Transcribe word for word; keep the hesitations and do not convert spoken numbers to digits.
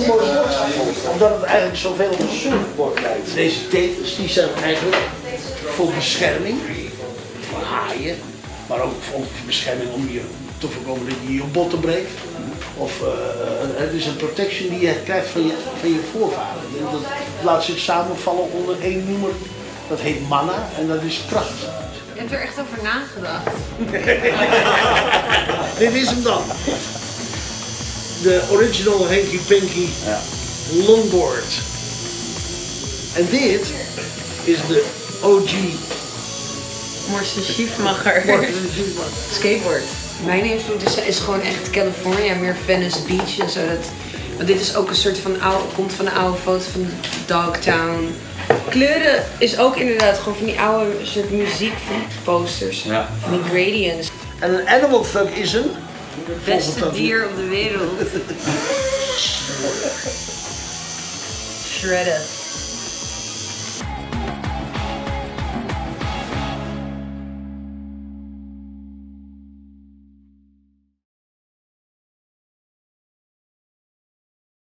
een mooi woord gevonden, omdat het eigenlijk zoveel op een surfboard lijkt. Deze tetels die zijn eigenlijk voor bescherming, voor haaien, maar ook voor bescherming om je te voorkomen dat je je botten breekt. Of uh, het is een protection die je krijgt van je, van je voorvader. Dat laat zich samenvallen onder één noemer, dat heet mana en dat is kracht. Je hebt er echt over nagedacht. Dit is hem dan. De original Hanky Panky ja. Longboard. En dit is de O G Morse Schiefmacher. Skateboard. Mijn invloed is, is gewoon echt California, meer Venice Beach en zo. Dat, want dit is ook een soort van oude, komt van een oude foto van Dogtown. Kleuren is ook inderdaad gewoon van die oude soort muziek van posters, ja. Van die gradients. En een animal thug is een? Het beste dier op de wereld. Shredder.